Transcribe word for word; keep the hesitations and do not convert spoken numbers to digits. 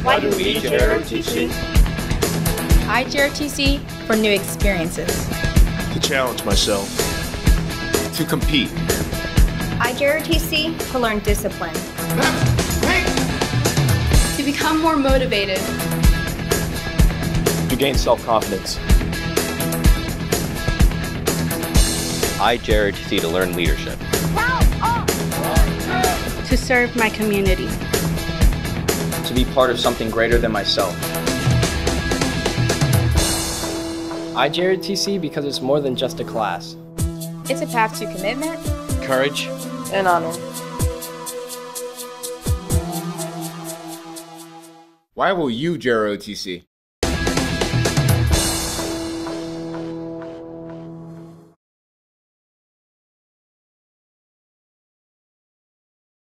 Why do we J R O T C? I J R O T C for new experiences. To challenge myself. To compete. I J R O T C to learn discipline. To become more motivated. To gain self-confidence. I J R O T C to learn leadership. To serve my community. To be part of something greater than myself. I J R O T C because it's more than just a class. It's a path to commitment, Courage, And honor. Why will you J R O T C?